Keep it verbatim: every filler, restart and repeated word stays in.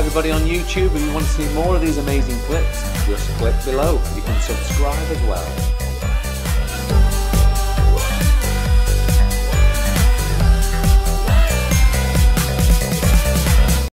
everybody on YouTube, if you want to see more of these amazing clips, just click below. You can subscribe as well.